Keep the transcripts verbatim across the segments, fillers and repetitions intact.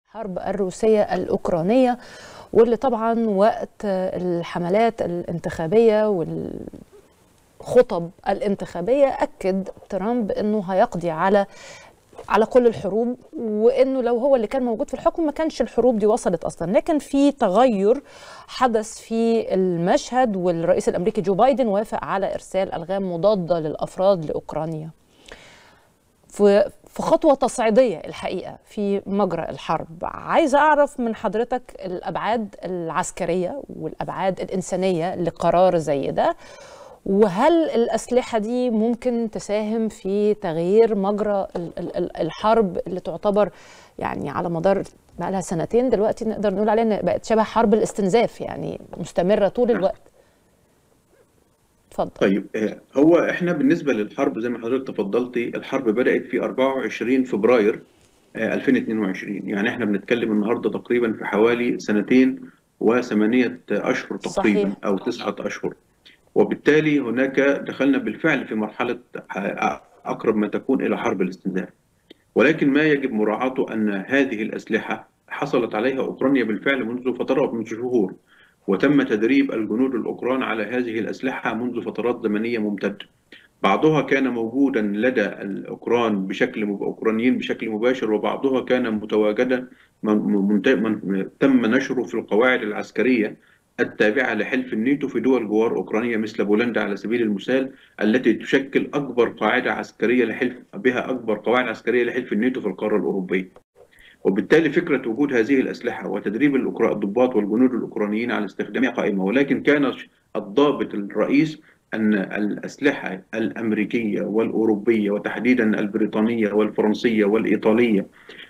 الحرب الروسية الأوكرانية، واللي طبعا وقت الحملات الانتخابية والخطب الانتخابية أكد ترامب أنه هيقضي على على كل الحروب، وأنه لو هو اللي كان موجود في الحكم ما كانش الحروب دي وصلت أصلا. لكن في تغير حدث في المشهد، والرئيس الأمريكي جو بايدن وافق على إرسال ألغام مضادة للأفراد لأوكرانيا في في خطوة تصعيدية الحقيقة في مجرى الحرب. عايزة أعرف من حضرتك الأبعاد العسكرية والأبعاد الإنسانية لقرار زي ده، وهل الأسلحة دي ممكن تساهم في تغيير مجرى الحرب اللي تعتبر يعني على مدار بقى لها سنتين دلوقتي نقدر نقول عليها إن بقت شبه حرب الاستنزاف، يعني مستمرة طول الوقت. اتفضل. طيب، هو احنا بالنسبه للحرب زي ما حضرتك تفضلتي، الحرب بدات في أربعة وعشرين فبراير ألفين واثنين وعشرين، يعني احنا بنتكلم النهارده تقريبا في حوالي سنتين وثمانيه اشهر تقريبا، صحيح. او تسعه اشهر. وبالتالي هناك دخلنا بالفعل في مرحله اقرب ما تكون الى حرب الاستنزاف. ولكن ما يجب مراعاته ان هذه الاسلحه حصلت عليها اوكرانيا بالفعل منذ فترات، منذ شهور، وتم تدريب الجنود الأوكران على هذه الأسلحة منذ فترات زمنية ممتدة. بعضها كان موجودا لدى الأوكران بشكل أوكرانيين بشكل مباشر، وبعضها كان متواجدا من من تم نشره في القواعد العسكرية التابعة لحلف الناتو في دول جوار أوكرانيا مثل بولندا على سبيل المثال، التي تشكل أكبر قاعدة عسكرية لحلف بها أكبر قواعد عسكرية لحلف الناتو في القارة الأوروبية. وبالتالي فكرة وجود هذه الأسلحة وتدريب الضباط والجنود الأوكرانيين على استخدامها قائمة، ولكن كان الضابط الرئيس أن الأسلحة الأمريكية والأوروبية وتحديدا البريطانية والفرنسية والإيطالية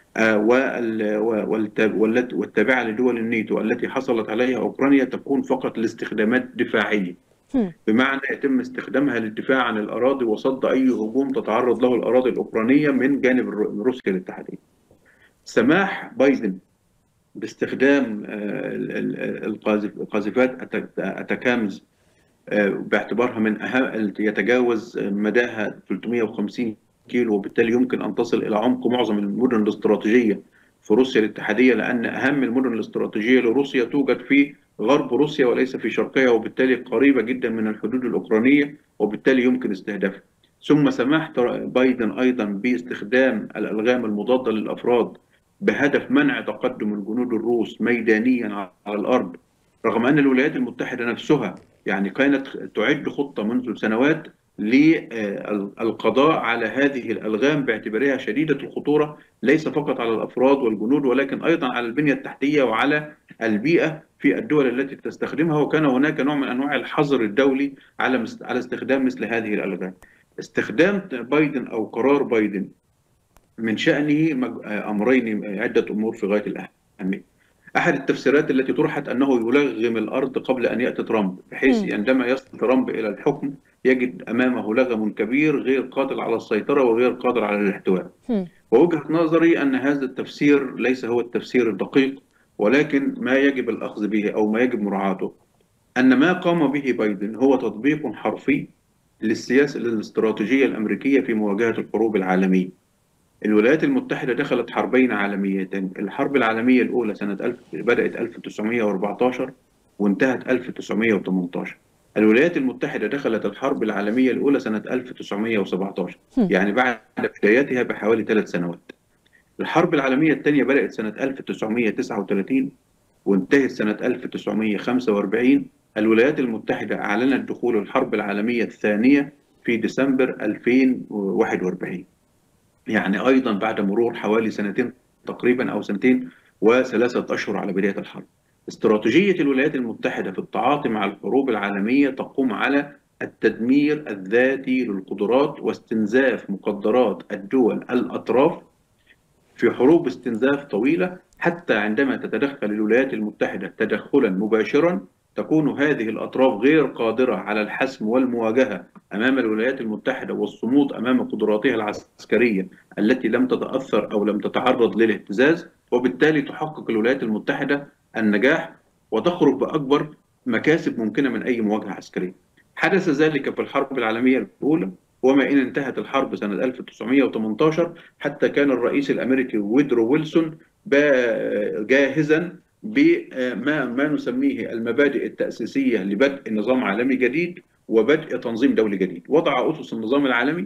والتابعة لدول الناتو التي حصلت عليها أوكرانيا تكون فقط لاستخدامات دفاعية، بمعنى يتم استخدامها للدفاع عن الأراضي وصد أي هجوم تتعرض له الأراضي الأوكرانية من جانب روسيا الاتحادية. سماح بايدن باستخدام القاذفات أتاكامز باعتبارها من أهم يتجاوز مداها ثلاثمئة وخمسين كيلو، وبالتالي يمكن أن تصل إلى عمق معظم المدن الاستراتيجية في روسيا الاتحادية، لأن أهم المدن الاستراتيجية لروسيا توجد في غرب روسيا وليس في شرقها، وبالتالي قريبة جدا من الحدود الأوكرانية، وبالتالي يمكن استهدافها. ثم سماح بايدن أيضا باستخدام الألغام المضادة للأفراد بهدف منع تقدم الجنود الروس ميدانيا على الأرض، رغم أن الولايات المتحدة نفسها يعني كانت تعد خطة منذ سنوات للقضاء على هذه الألغام باعتبارها شديدة الخطورة، ليس فقط على الأفراد والجنود ولكن أيضا على البنية التحتية وعلى البيئة في الدول التي تستخدمها. وكان هناك نوع من أنواع الحظر الدولي على على استخدام مثل هذه الألغام. استخدام بايدن أو قرار بايدن من شأنه أمرين، عدة أمور في غاية الأهمية. أحد التفسيرات التي طرحت أنه يلغم الأرض قبل أن يأتي ترامب، بحيث عندما يصل ترامب إلى الحكم يجد أمامه لغم كبير غير قادر على السيطرة وغير قادر على الاحتواء. ووجهة نظري أن هذا التفسير ليس هو التفسير الدقيق، ولكن ما يجب الأخذ به أو ما يجب مراعاته أن ما قام به بايدن هو تطبيق حرفي للسياسة للاستراتيجية الأمريكية في مواجهة الحروب العالمية. الولايات المتحدة دخلت حربين عالميتين، الحرب العالمية الأولى سنة ألف بدأت ألف وتسعمئة وأربعة عشر وانتهت ألف وتسعمئة وثمانية عشر. الولايات المتحدة دخلت الحرب العالمية الأولى سنة ألف وتسعمئة وسبعة عشر، يعني بعد بدايتها بحوالي ثلاث سنوات. الحرب العالمية الثانية بدأت سنة ألف وتسعمئة وتسعة وثلاثين وانتهت سنة ألف وتسعمئة وخمسة وأربعين. الولايات المتحدة أعلنت دخول الحرب العالمية الثانية في ديسمبر ألفين وواحد وأربعين، يعني أيضا بعد مرور حوالي سنتين تقريبا أو سنتين وثلاثة أشهر على بداية الحرب. استراتيجية الولايات المتحدة في التعاطي مع الحروب العالمية تقوم على التدمير الذاتي للقدرات واستنزاف مقدرات الدول الأطراف في حروب استنزاف طويلة، حتى عندما تتدخل الولايات المتحدة تدخلا مباشرا تكون هذه الأطراف غير قادرة على الحسم والمواجهة أمام الولايات المتحدة والصمود أمام قدراتها العسكرية التي لم تتأثر أو لم تتعرض للاهتزاز، وبالتالي تحقق الولايات المتحدة النجاح وتخرج بأكبر مكاسب ممكنة من أي مواجهة عسكرية. حدث ذلك في الحرب العالمية الأولى، وما إن انتهت الحرب سنة ألف وتسعمئة وثمانية عشر حتى كان الرئيس الأمريكي وودرو ويلسون جاهزا بما ما نسميه المبادئ التأسيسية لبدء نظام عالمي جديد وبدء تنظيم دولي جديد. وضع أسس النظام العالمي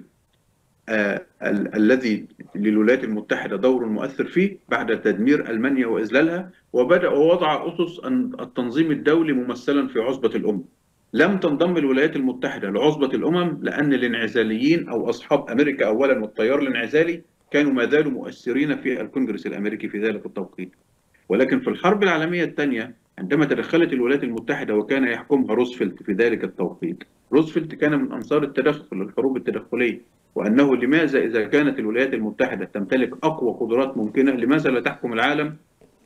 آه ال الذي للولايات المتحدة دور مؤثر فيه بعد تدمير ألمانيا وإذلالها، وبدأ ووضع أسس التنظيم الدولي ممثلا في عصبة الأمم. لم تنضم الولايات المتحدة لعصبة الأمم لأن الانعزاليين أو أصحاب أمريكا أولا والتيار الانعزالي كانوا ما زالوا مؤثرين في الكونجرس الأمريكي في ذلك التوقيت. ولكن في الحرب العالمية الثانية عندما تدخلت الولايات المتحدة وكان يحكمها روزفلت في ذلك التوقيت، روزفلت كان من أنصار التدخل، الحروب التدخلية، وأنه لماذا إذا كانت الولايات المتحدة تمتلك أقوى قدرات ممكنة لماذا لا تحكم العالم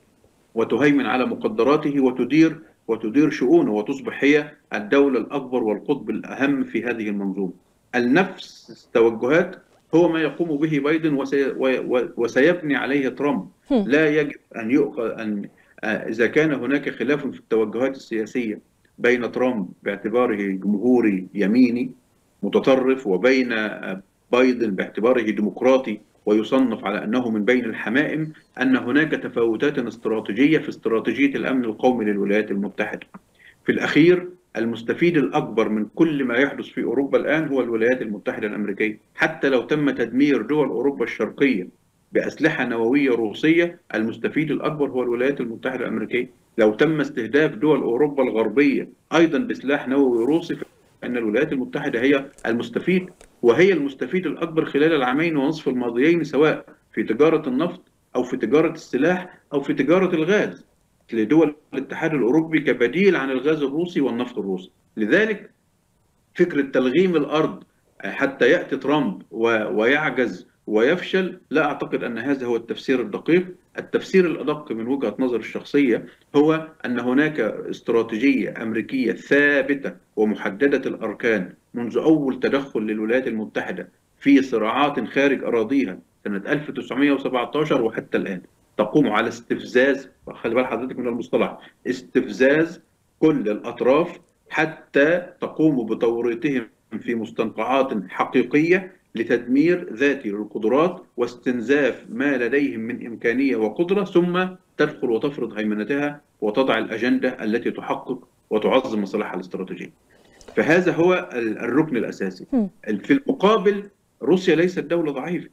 وتهيمن على مقدراته وتدير وتدير شؤونه وتصبح هي الدولة الأكبر والقطب الأهم في هذه المنظومة. النفس التوجهات هو ما يقوم به بايدن وسي وسيبني عليه ترامب. لا يجب أن يؤخذ أن إذا كان هناك خلاف في التوجهات السياسية بين ترامب باعتباره جمهوري يميني متطرف وبين بايدن باعتباره ديمقراطي ويصنف على أنه من بين الحمائم، أن هناك تفاوتات استراتيجية في استراتيجية الأمن القومي للولايات المتحدة. في الأخير المستفيد الأكبر من كل ما يحدث في أوروبا الآن هو الولايات المتحدة الأمريكية. حتى لو تم تدمير دول أوروبا الشرقية بأسلحة نووية روسية، المستفيد الأكبر هو الولايات المتحدة الأمريكية. لو تم استهداف دول أوروبا الغربية أيضا بسلاح نووي روسي فإن الولايات المتحدة هي المستفيد، وهي المستفيد الأكبر خلال العامين ونصف الماضيين، سواء في تجارة النفط أو في تجارة السلاح أو في تجارة الغاز لدول الاتحاد الأوروبي كبديل عن الغاز الروسي والنفط الروسي. لذلك فكرة تلغيم الأرض حتى يأتي ترامب ويعجز ويفشل، لا أعتقد أن هذا هو التفسير الدقيق. التفسير الأدق من وجهة نظر الشخصية هو أن هناك استراتيجية أمريكية ثابتة ومحددة الأركان منذ أول تدخل للولايات المتحدة في صراعات خارج أراضيها سنة ألف وتسعمائة وسبعة عشر وحتى الآن، تقوم على استفزاز، خلي بال حضرتك من المصطلح، استفزاز كل الأطراف حتى تقوم بتوريطهم في مستنقعات حقيقية لتدمير ذاتي للقدرات واستنزاف ما لديهم من إمكانية وقدرة، ثم تدخل وتفرض هيمنتها وتضع الأجندة التي تحقق وتعظم مصالحها الاستراتيجية. فهذا هو الركن الأساسي. في المقابل روسيا ليست دولة ضعيفة،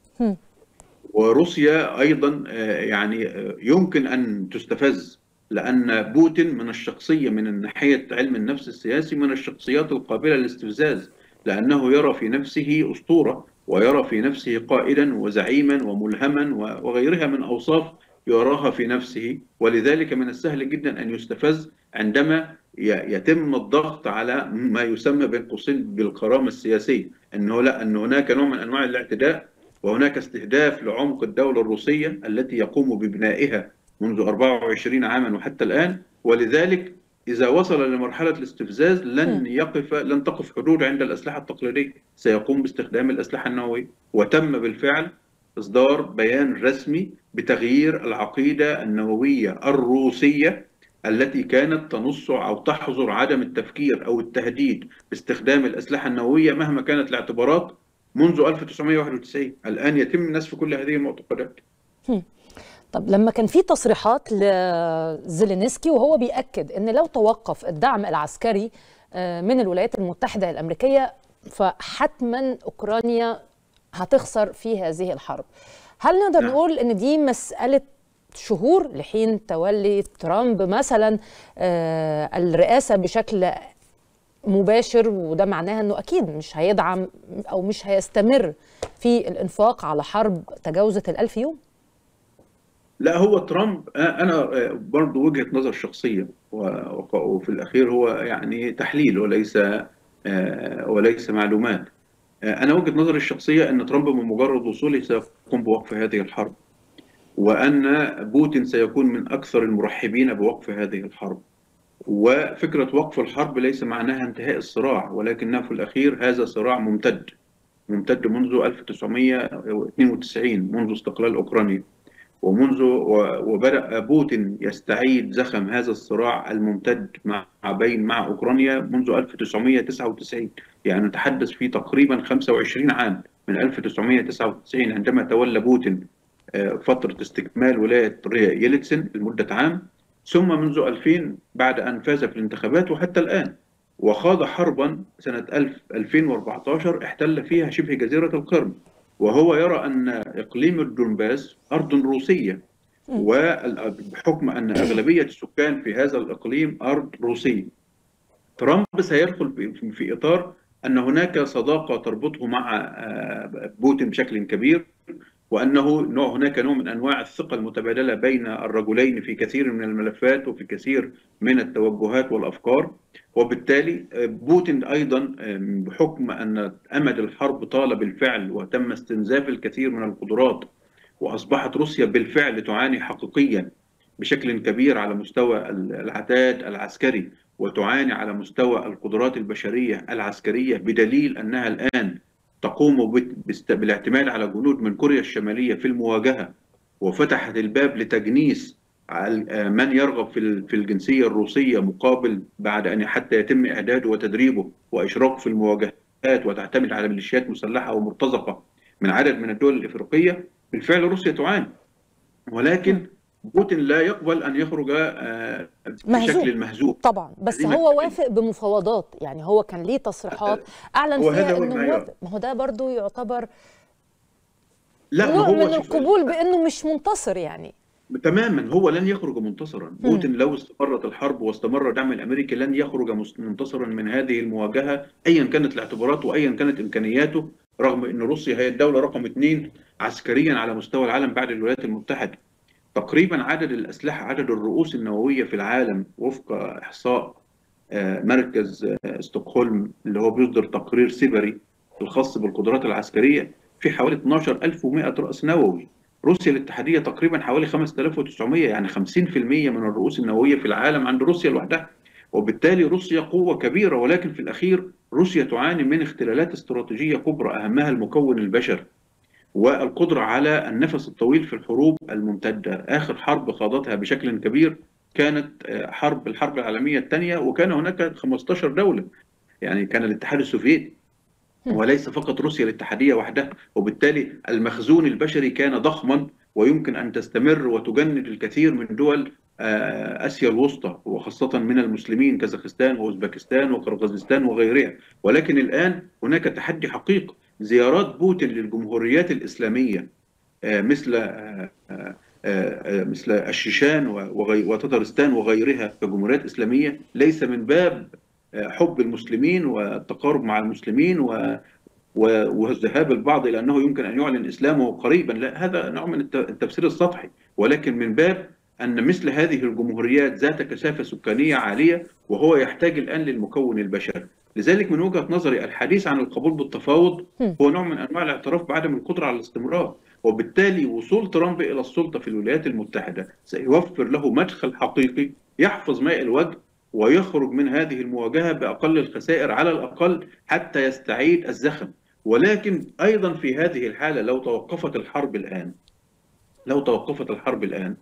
وروسيا أيضا يعني يمكن أن تستفز، لأن بوتين من الشخصية من ناحية علم النفس السياسي من الشخصيات القابلة للاستفزاز، لأنه يرى في نفسه أسطورة ويرى في نفسه قائدا وزعيما وملهما وغيرها من أوصاف يراها في نفسه، ولذلك من السهل جدا أن يستفز عندما يتم الضغط على ما يسمى بين قوسين بالكرامة السياسية، أنه لا أن هناك نوع من أنواع الاعتداء وهناك استهداف لعمق الدولة الروسية التي يقوم ببنائها منذ أربعة وعشرين عاما وحتى الآن. ولذلك إذا وصل لمرحلة الاستفزاز لن يقف لن تقف حدود عند الأسلحة التقليدية، سيقوم باستخدام الأسلحة النووية. وتم بالفعل إصدار بيان رسمي بتغيير العقيدة النووية الروسية التي كانت تنص أو تحظر عدم التفكير أو التهديد باستخدام الأسلحة النووية مهما كانت الاعتبارات منذ ألف وتسعمائة وواحد وتسعين. الآن يتم نسف كل هذه المعتقدات. طب لما كان في تصريحات لزيلينسكي وهو بيأكد أن لو توقف الدعم العسكري من الولايات المتحدة الأمريكية فحتما أوكرانيا هتخسر في هذه الحرب، هل نقدر نعم. نقول أن دي مسألة شهور لحين تولي ترامب مثلا الرئاسة بشكل مباشر، وده معناها أنه أكيد مش هيدعم أو مش هيستمر في الإنفاق على حرب تجاوزت الألف يوم؟ لا، هو ترامب أنا برضو وجهة نظر شخصية، وفي الأخير هو يعني تحليل وليس وليس معلومات. أنا وجهة نظري الشخصية أن ترامب من مجرد وصوله سيقوم بوقف هذه الحرب، وأن بوتين سيكون من أكثر المرحبين بوقف هذه الحرب. وفكرة وقف الحرب ليس معناها انتهاء الصراع، ولكنها في الأخير هذا صراع ممتد ممتد منذ ألف وتسعمائة واثنين وتسعين، منذ استقلال أوكرانيا، ومنذ وبدأ بوتين يستعيد زخم هذا الصراع الممتد مع بين مع أوكرانيا منذ ألف وتسعمائة وتسعة وتسعين. يعني نتحدث في تقريبا خمسة وعشرين عام من ألف وتسعمائة وتسعة وتسعين عندما تولى بوتين فترة استكمال ولاية ييلتسن لمدة عام، ثم منذ ألفين بعد أن فاز في الانتخابات وحتى الآن، وخاض حربا سنة ألفين وأربعتاشر احتل فيها شبه جزيرة القرم، وهو يرى أن إقليم الدونباس أرض روسية، وبحكم أن أغلبية السكان في هذا الإقليم أرض روسية. ترامب سيدخل في إطار أن هناك صداقة تربطه مع بوتين بشكل كبير، وأنه نوع هناك نوع من أنواع الثقة المتبادلة بين الرجلين في كثير من الملفات وفي كثير من التوجهات والأفكار. وبالتالي بوتين أيضا بحكم أن أمد الحرب طال بالفعل وتم استنزاف الكثير من القدرات، وأصبحت روسيا بالفعل تعاني حقيقيا بشكل كبير على مستوى العتاد العسكري، وتعاني على مستوى القدرات البشرية العسكرية، بدليل أنها الآن تقوم بالاعتماد على جنود من كوريا الشمالية في المواجهة، وفتحت الباب لتجنيس من يرغب في الجنسية الروسية مقابل بعد أن حتى يتم إعداده وتدريبه وإشراكه في المواجهات، وتعتمد على ميليشيات مسلحة ومرتزقة من عدد من الدول الإفريقية. بالفعل روسيا تعاني، ولكن بوتين لا يقبل أن يخرج بشكل المهزوم طبعا. بس هو وافق بمفاوضات، يعني هو كان ليه تصريحات أعلن فيها أنه موافق. ما هو ده برضو يعتبر لا نوع من القبول بأنه مش منتصر يعني. تماما، هو لن يخرج منتصرا. بوتين لو استمرت الحرب واستمر الدعم الأمريكي لن يخرج منتصرا من هذه المواجهة أيا كانت الاعتبارات وأيا كانت إمكانياته، رغم أن روسيا هي الدولة رقم اثنين عسكريا على مستوى العالم بعد الولايات المتحدة. تقريبا عدد الأسلحة، عدد الرؤوس النووية في العالم وفق إحصاء مركز ستوكهولم اللي هو بيصدر تقرير سيبري الخاص بالقدرات العسكرية، في حوالي اثناشر ألف ومئة رأس نووي. روسيا الاتحادية تقريبا حوالي خمسة آلاف وتسعمئة، يعني خمسين بالمئة من الرؤوس النووية في العالم عند روسيا لوحدها. وبالتالي روسيا قوة كبيرة، ولكن في الأخير روسيا تعاني من اختلالات استراتيجية كبرى أهمها المكون البشري والقدرة على النفس الطويل في الحروب الممتدة. آخر حرب خاضتها بشكل كبير كانت حرب الحرب العالمية الثانية، وكان هناك خمسة عشر دولة، يعني كان الاتحاد السوفيتي وليس فقط روسيا الاتحادية وحدها. وبالتالي المخزون البشري كان ضخما، ويمكن أن تستمر وتجند الكثير من دول آسيا الوسطى، وخاصة من المسلمين، كازاخستان وأوزبكستان وقرغيزستان وغيرها. ولكن الآن هناك تحدي حقيقي. زيارات بوتين للجمهوريات الإسلامية مثل مثل الشيشان وتترستان وغيرها كجمهوريات إسلامية ليس من باب حب المسلمين والتقارب مع المسلمين وذهاب البعض إلى أنه يمكن أن يعلن إسلامه قريبا، لا، هذا نوع من التفسير السطحي، ولكن من باب أن مثل هذه الجمهوريات ذات كثافة سكانية عالية، وهو يحتاج الآن للمكون البشري. لذلك من وجهة نظري الحديث عن القبول بالتفاوض هو نوع من أنواع الاعتراف بعدم القدرة على الاستمرار، وبالتالي وصول ترامب إلى السلطة في الولايات المتحدة سيوفر له مدخل حقيقي يحفظ ماء الوجه ويخرج من هذه المواجهة بأقل الخسائر على الأقل حتى يستعيد الزخم. ولكن أيضا في هذه الحالة لو توقفت الحرب الآن لو توقفت الحرب الآن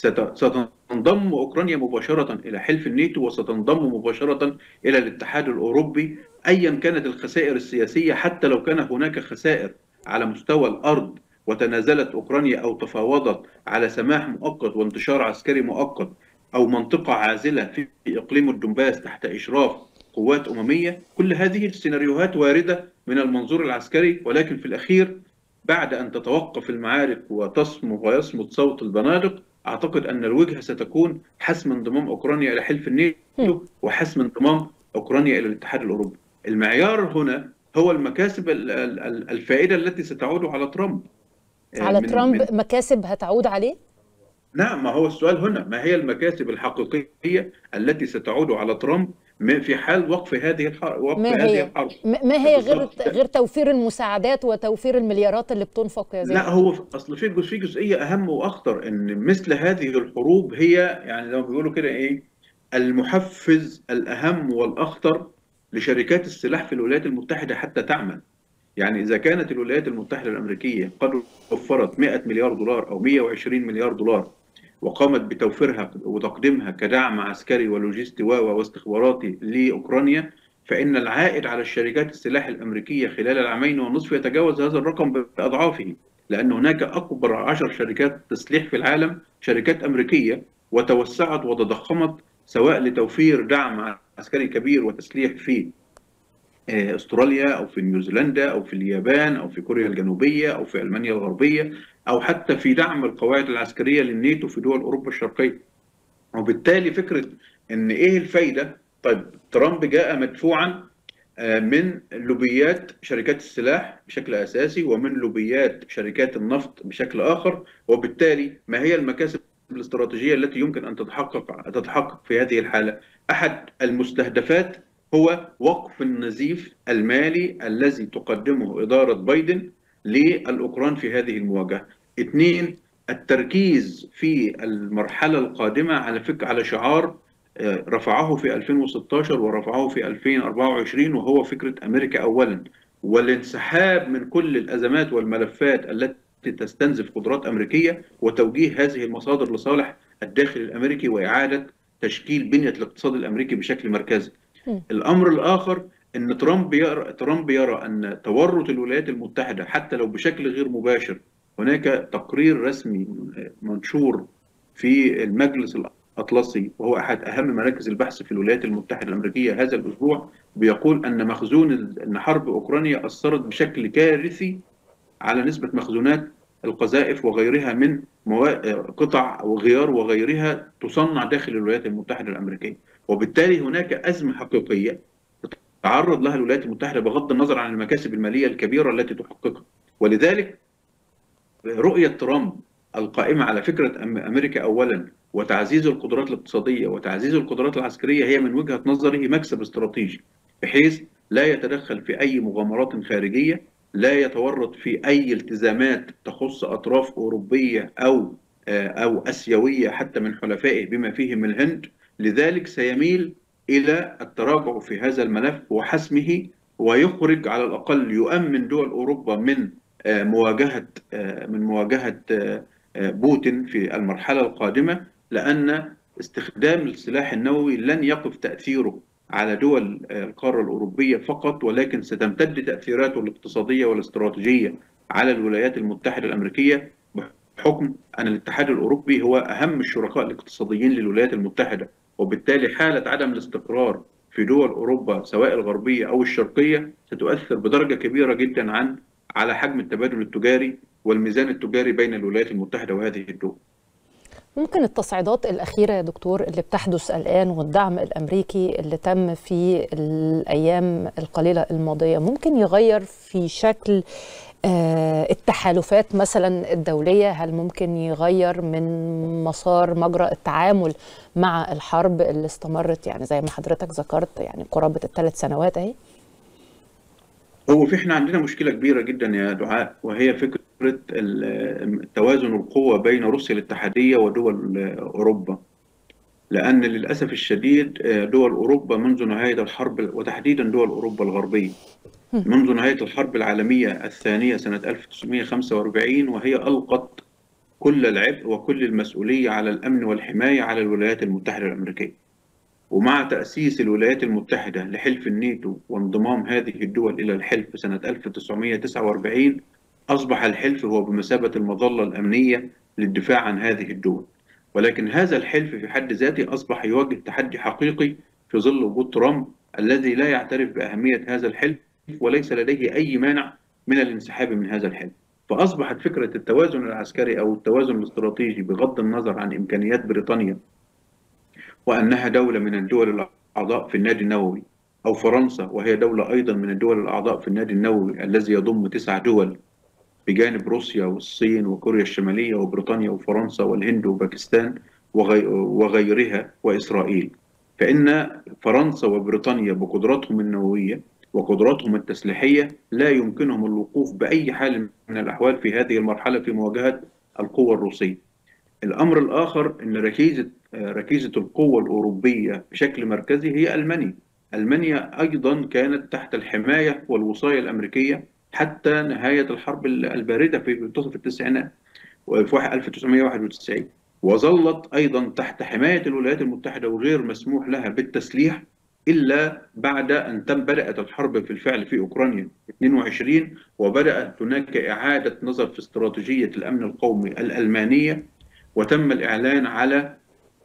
ستنضم أوكرانيا مباشرة إلى حلف الناتو، وستنضم مباشرة إلى الاتحاد الأوروبي أيا كانت الخسائر السياسية. حتى لو كان هناك خسائر على مستوى الأرض وتنازلت أوكرانيا أو تفاوضت على سماح مؤقت وانتشار عسكري مؤقت أو منطقة عازلة في إقليم الدنباس تحت إشراف قوات أممية، كل هذه السيناريوهات واردة من المنظور العسكري. ولكن في الأخير بعد أن تتوقف المعارك وتصمت ويصمت صوت البنادق، أعتقد أن الوجهة ستكون حسم انضمام أوكرانيا إلى حلف الناتو وحسم انضمام أوكرانيا إلى الاتحاد الأوروبي. المعيار هنا هو المكاسب الفائدة التي ستعود على ترامب. على من ترامب من مكاسب هتعود عليه؟ نعم، ما هو السؤال هنا، ما هي المكاسب الحقيقية التي ستعود على ترامب في حال وقف هذه الحرب؟ وقف ما هذه هي الحرب ما هي غير غير توفير المساعدات وتوفير المليارات اللي بتنفق يا زيد؟ لا، هو اصل في في جزئيه اهم واخطر، ان مثل هذه الحروب هي يعني زي ما بيقولوا كده ايه، المحفز الاهم والاخطر لشركات السلاح في الولايات المتحده حتى تعمل. يعني اذا كانت الولايات المتحده الامريكيه قد وفرت مئة مليار دولار او مئة وعشرين مليار دولار وقامت بتوفيرها وتقديمها كدعم عسكري ولوجستي واستخباراتي لاوكرانيا، فإن العائد على الشركات السلاح الأمريكية خلال العامين والنصف يتجاوز هذا الرقم بأضعافه. لأن هناك أكبر عشر شركات تسليح في العالم شركات أمريكية، وتوسعت وتضخمت سواء لتوفير دعم عسكري كبير وتسليح في استراليا او في نيوزيلندا او في اليابان او في كوريا الجنوبيه او في المانيا الغربيه، او حتى في دعم القواعد العسكريه للناتو في دول اوروبا الشرقيه. وبالتالي فكره ان ايه الفايده؟ طيب ترامب جاء مدفوعا من لوبيات شركات السلاح بشكل اساسي ومن لوبيات شركات النفط بشكل اخر، وبالتالي ما هي المكاسب الاستراتيجيه التي يمكن ان تتحقق تتحقق في هذه الحاله؟ احد المستهدفات هو وقف النزيف المالي الذي تقدمه اداره بايدن للاوكران في هذه المواجهه. اثنين، التركيز في المرحله القادمه على فكره على شعار رفعه في ألفين وستاشر ورفعه في ألفين وأربعة وعشرين، وهو فكرة أمريكا أولا، والانسحاب من كل الأزمات والملفات التي تستنزف قدرات أمريكية، وتوجيه هذه المصادر لصالح الداخل الأمريكي وإعادة تشكيل بنية الاقتصاد الأمريكي بشكل مركزي. الأمر الآخر أن ترامب يرى ترامب يرى أن تورط الولايات المتحدة حتى لو بشكل غير مباشر. هناك تقرير رسمي منشور في المجلس الأطلسي، وهو أحد أهم مراكز البحث في الولايات المتحدة الأمريكية هذا الأسبوع، بيقول أن مخزون أن حرب أوكرانيا أثرت بشكل كارثي على نسبة مخزونات القذائف وغيرها من قطع وغيار وغيرها تصنع داخل الولايات المتحدة الأمريكية. وبالتالي هناك أزمة حقيقية تتعرض لها الولايات المتحدة بغض النظر عن المكاسب المالية الكبيرة التي تحققها. ولذلك رؤية ترامب القائمة على فكرة أمريكا أولا وتعزيز القدرات الاقتصادية وتعزيز القدرات العسكرية هي من وجهة نظره مكسب استراتيجي، بحيث لا يتدخل في أي مغامرات خارجية، لا يتورط في أي التزامات تخص أطراف أوروبية أو أو أسيوية حتى من حلفائه بما فيهم الهند. لذلك سيميل إلى التراجع في هذا الملف وحسمه، ويخرج على الأقل يؤمن دول أوروبا من مواجهة من مواجهة بوتين في المرحلة القادمة، لأن استخدام السلاح النووي لن يقف تأثيره على دول القارة الأوروبية فقط، ولكن ستمتد تأثيراته الاقتصادية والاستراتيجية على الولايات المتحدة الأمريكية، بحكم أن الاتحاد الأوروبي هو أهم الشركاء الاقتصاديين للولايات المتحدة. وبالتالي حالة عدم الاستقرار في دول أوروبا سواء الغربية أو الشرقية ستؤثر بدرجة كبيرة جدا عن على حجم التبادل التجاري والميزان التجاري بين الولايات المتحدة وهذه الدول. ممكن التصعيدات الأخيرة يا دكتور اللي بتحدث الآن والدعم الأمريكي اللي تم في الأيام القليلة الماضية ممكن يغير في شكل التحالفات مثلا الدولية؟ هل ممكن يغير من مسار مجرى التعامل مع الحرب اللي استمرت يعني زي ما حضرتك ذكرت يعني قرابة الثلاث سنوات اهي؟ هو في احنا عندنا مشكلة كبيرة جدا يا دعاء، وهي فكرة توازن القوة بين روسيا الاتحادية ودول أوروبا. لأن للأسف الشديد دول أوروبا منذ نهاية الحرب، وتحديدا دول أوروبا الغربية، منذ نهاية الحرب العالمية الثانية سنة ألف وتسعمائة وخمسة وأربعين وهي ألقت كل العبء وكل المسؤولية على الأمن والحماية على الولايات المتحدة الأمريكية. ومع تأسيس الولايات المتحدة لحلف الناتو وانضمام هذه الدول إلى الحلف سنة ألف وتسعمائة وتسعة وأربعين، أصبح الحلف هو بمثابة المظلة الأمنية للدفاع عن هذه الدول. ولكن هذا الحلف في حد ذاته أصبح يواجه تحدي حقيقي في ظل وجود ترامب الذي لا يعترف بأهمية هذا الحلف وليس لديه أي مانع من الانسحاب من هذا الحلف. فأصبحت فكرة التوازن العسكري أو التوازن الاستراتيجي بغض النظر عن إمكانيات بريطانيا وأنها دولة من الدول الأعضاء في النادي النووي، أو فرنسا وهي دولة أيضا من الدول الأعضاء في النادي النووي الذي يضم تسع دول بجانب روسيا والصين وكوريا الشمالية وبريطانيا وفرنسا والهند وباكستان وغيرها وإسرائيل. فإن فرنسا وبريطانيا بقدراتهم النووية وقدراتهم التسليحية لا يمكنهم الوقوف بأي حال من الأحوال في هذه المرحلة في مواجهة القوة الروسية. الأمر الآخر أن ركيزة ركيزة القوة الأوروبية بشكل مركزي هي ألمانيا. ألمانيا أيضا كانت تحت الحماية والوصاية الأمريكية حتى نهاية الحرب الباردة في منتصف التسعينات وفي ألف وتسعمائة وواحد وتسعين، وظلت أيضا تحت حماية الولايات المتحدة وغير مسموح لها بالتسليح إلا بعد أن تم بدأت الحرب بالفعل في أوكرانيا اثنين وعشرين، وبدأت هناك إعادة نظر في استراتيجية الأمن القومي الألمانية، وتم الإعلان على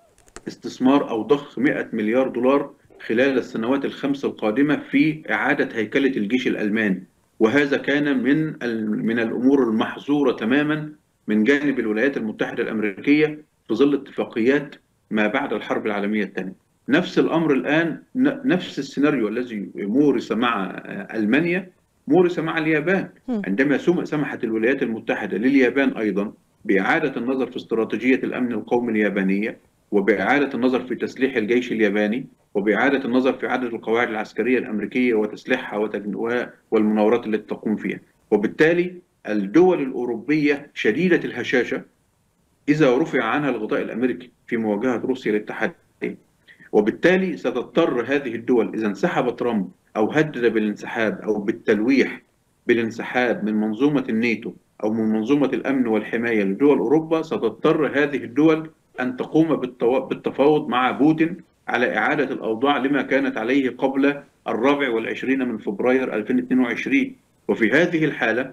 استثمار أو ضخ مئة مليار دولار خلال السنوات الخمس القادمة في إعادة هيكلة الجيش الألماني. وهذا كان من من الأمور المحظورة تماما من جانب الولايات المتحدة الأمريكية في ظل اتفاقيات ما بعد الحرب العالمية الثانية. نفس الأمر الآن، نفس السيناريو الذي مورس مع ألمانيا مورس مع اليابان، عندما سمحت الولايات المتحدة لليابان أيضا بإعادة النظر في استراتيجية الأمن القومي اليابانية، وبإعادة النظر في تسليح الجيش الياباني، وبإعادة النظر في عدد القواعد العسكرية الأمريكية وتسليحها والمناورات التي تقوم فيها. وبالتالي الدول الأوروبية شديدة الهشاشة إذا رفع عنها الغطاء الأمريكي في مواجهة روسيا الاتحادية، وبالتالي ستضطر هذه الدول إذا انسحب ترامب أو هدد بالانسحاب أو بالتلويح بالانسحاب من منظومة الناتو أو من منظومة الأمن والحماية لدول أوروبا، ستضطر هذه الدول أن تقوم بالتفاوض مع بوتين على إعادة الأوضاع لما كانت عليه قبل الرابع والعشرين من فبراير ألفين واثنين وعشرين. وفي هذه الحالة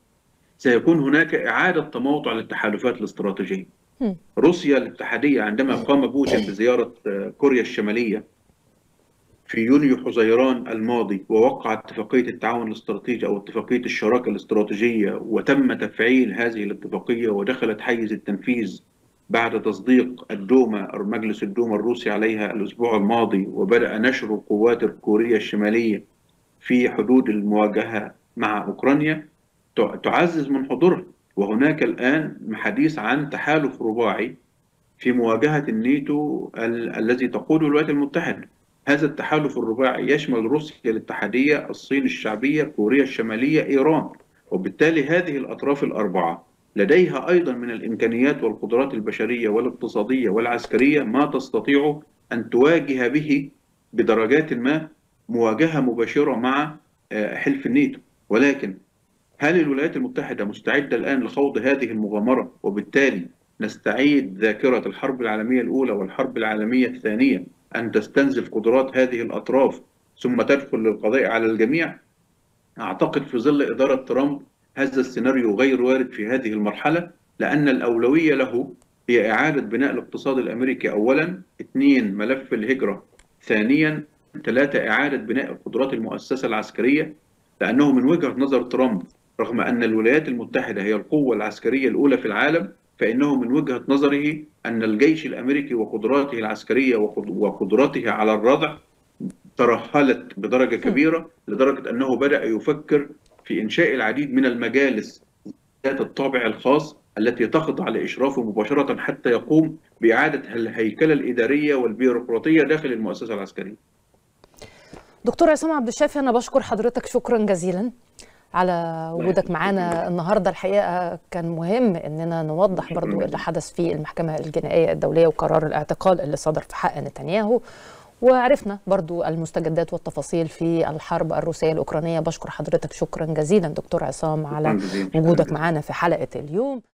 سيكون هناك إعادة تموضع للتحالفات الاستراتيجية. روسيا الاتحادية عندما قام بوتين بزيارة كوريا الشمالية في يونيو حزيران الماضي ووقع اتفاقية التعاون الاستراتيجي أو اتفاقية الشراكة الاستراتيجية، وتم تفعيل هذه الاتفاقية ودخلت حيز التنفيذ بعد تصديق الدوما أو مجلس الدوما الروسي عليها الأسبوع الماضي، وبدأ نشر قوات كوريا الشمالية في حدود المواجهة مع أوكرانيا، تعزز من حضورها. وهناك الآن حديث عن تحالف رباعي في مواجهة الناتو ال الذي تقوده الولايات المتحدة. هذا التحالف الرباعي يشمل روسيا الاتحادية، الصين الشعبية، كوريا الشمالية، إيران. وبالتالي هذه الأطراف الأربعة لديها أيضا من الإمكانيات والقدرات البشرية والاقتصادية والعسكرية ما تستطيع أن تواجه به بدرجات ما مواجهة مباشرة مع حلف الناتو. ولكن هل الولايات المتحدة مستعدة الآن لخوض هذه المغامرة، وبالتالي نستعيد ذاكرة الحرب العالمية الأولى والحرب العالمية الثانية أن تستنزف قدرات هذه الأطراف ثم تدخل للقضاء على الجميع؟ أعتقد في ظل إدارة ترامب هذا السيناريو غير وارد في هذه المرحلة، لأن الأولوية له هي إعادة بناء الاقتصاد الأمريكي أولا، اثنين ملف الهجرة، ثانيا ثلاثة إعادة بناء قدرات المؤسسة العسكرية. لأنه من وجهة نظر ترامب رغم أن الولايات المتحدة هي القوة العسكرية الأولى في العالم، فإنه من وجهة نظره أن الجيش الأمريكي وقدراته العسكرية وقدراته على الردع ترهلت بدرجة كبيرة، لدرجة أنه بدأ يفكر في إنشاء العديد من المجالس ذات الطابع الخاص التي تخضع لإشرافه مباشرة حتى يقوم بإعادة الهيكلة الإدارية والبيروقراطية داخل المؤسسة العسكرية. دكتور عصام عبد الشافي، أنا بشكر حضرتك شكرا جزيلا على وجودك معانا النهارده. الحقيقه كان مهم اننا نوضح برضو اللي حدث في المحكمه الجنائيه الدوليه وقرار الاعتقال اللي صدر في حق نتنياهو، وعرفنا برضو المستجدات والتفاصيل في الحرب الروسيه الاوكرانيه. بشكر حضرتك شكرا جزيلا دكتور عصام على وجودك معانا في حلقه اليوم.